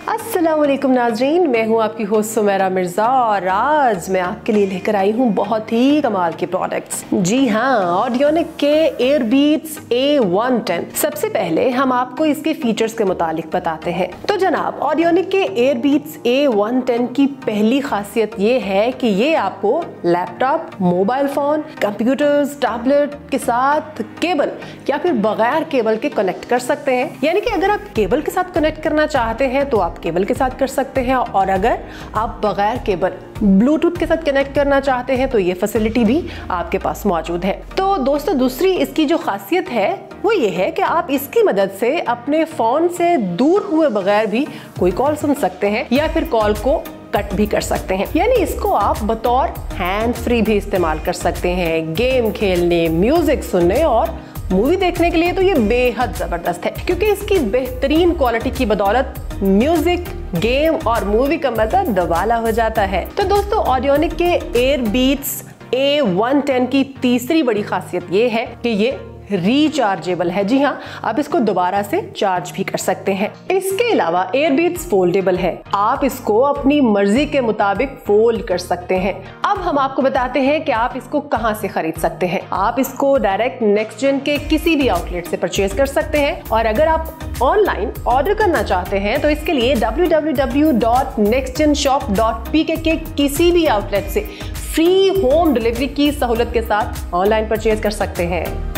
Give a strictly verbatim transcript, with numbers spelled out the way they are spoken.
अस्सलामुअलैकुम नाजरीन, मैं हूं आपकी होस्ट सुमेरा मिर्ज़ा और आज मैं आपके लिए लेकर आई हूं बहुत ही कमाल के प्रोडक्ट्स। जी हाँ, ऑडियोनिक के एयरबीट्स ए वन टेन। सबसे पहले हम आपको इसके फीचर्स के मुतालिक बताते हैं। तो जनाब, ऑडियोनिक के एयरबीट्स ए वन टेन की पहली खासियत ये है कि ये आपको laptop, mobile phone, computers, tablet के साथ केबल या फिर बगैर केबल के कनेक्ट कर सकते हैं। यानी कि अगर आप केबल के साथ कनेक्ट करना चाहते हैं तो आप केबल के साथ कर सकते हैं, और अगर आप बगैर केबल ब्लूटूथ के साथ कनेक्ट करना चाहते हैं तो ये फैसिलिटी भी आपके पास मौजूद है। तो दोस्तों, दूसरी इसकी जो खासियत है वो ये है कि आप इसकी मदद से अपने फोन से दूर हुए बगैर भी कोई कॉल सुन सकते हैं या फिर कॉल को कट भी कर सकते हैं। यानी इसको आप बतौर हैंड फ्री भी इस्तेमाल कर सकते हैं। गेम खेलने, म्यूजिक सुनने और मूवी देखने के लिए तो ये बेहद जबरदस्त है, क्योंकि इसकी बेहतरीन क्वालिटी की बदौलत म्यूजिक, गेम और मूवी का मजा दबाला हो जाता है। तो दोस्तों, ऑडियोनिक के एयरबीट्स ए वन टेन की तीसरी बड़ी खासियत ये है कि ये रिचार्जेबल है। जी हाँ, आप इसको दोबारा से चार्ज भी कर सकते हैं। इसके अलावा एयरबीट्स फोल्डेबल है, आप इसको अपनी मर्जी के मुताबिक फोल्ड कर सकते हैं। अब हम आपको बताते हैं कि आप इसको कहां से खरीद सकते हैं। आप इसको डायरेक्ट नेक्स्ट जेन के किसी भी आउटलेट से परचेज कर सकते हैं, और अगर आप ऑनलाइन ऑर्डर करना चाहते हैं तो इसके लिए W W W dot next gen shop dot P K के किसी भी आउटलेट से फ्री होम डिलीवरी की सहूलत के साथ ऑनलाइन परचेज कर सकते हैं।